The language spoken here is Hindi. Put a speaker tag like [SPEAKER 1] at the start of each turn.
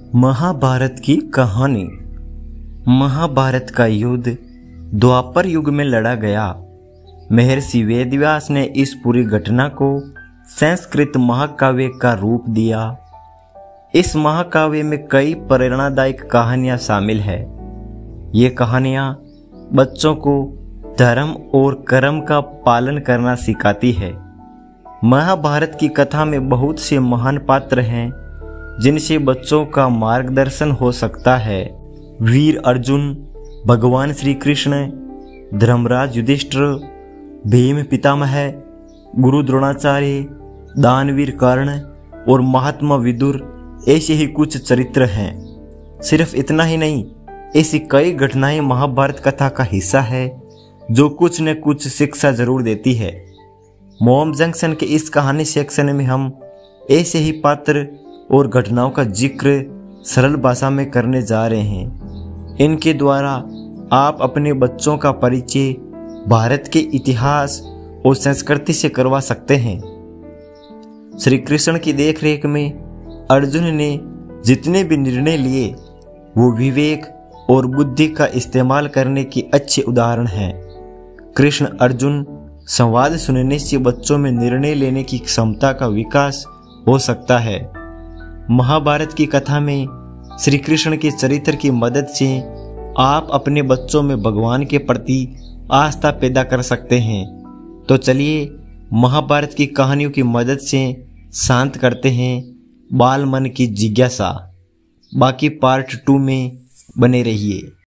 [SPEAKER 1] महाभारत की कहानी। महाभारत का युद्ध द्वापर युग में लड़ा गया। महर्षि वेदव्यास ने इस पूरी घटना को संस्कृत महाकाव्य का रूप दिया। इस महाकाव्य में कई प्रेरणादायक कहानियां शामिल है। ये कहानियां बच्चों को धर्म और कर्म का पालन करना सिखाती है। महाभारत की कथा में बहुत से महान पात्र हैं जिनसे बच्चों का मार्गदर्शन हो सकता है। वीर अर्जुन, भगवान श्री कृष्ण, धर्मराज युधिष्ठिर, भीम पितामह, गुरु द्रोणाचार्य, दानवीर कर्ण और महात्मा विदुर ऐसे ही कुछ चरित्र हैं। सिर्फ इतना ही नहीं, ऐसी कई घटनाएं महाभारत कथा का हिस्सा है जो कुछ न कुछ शिक्षा जरूर देती है। मॉम जंक्शन के इस कहानी सेक्शन में हम ऐसे ही पात्र और घटनाओं का जिक्र सरल भाषा में करने जा रहे हैं। इनके द्वारा आप अपने बच्चों का परिचय भारत के इतिहास और संस्कृति से करवा सकते हैं। श्री कृष्ण की देखरेख में अर्जुन ने जितने भी निर्णय लिए वो विवेक और बुद्धि का इस्तेमाल करने की अच्छे उदाहरण हैं। कृष्ण अर्जुन संवाद सुनने से बच्चों में निर्णय लेने की क्षमता का विकास हो सकता है। महाभारत की कथा में श्री कृष्ण के चरित्र की मदद से आप अपने बच्चों में भगवान के प्रति आस्था पैदा कर सकते हैं। तो चलिए महाभारत की कहानियों की मदद से शांत करते हैं बाल मन की जिज्ञासा। बाकी पार्ट 2 में बने रहिए।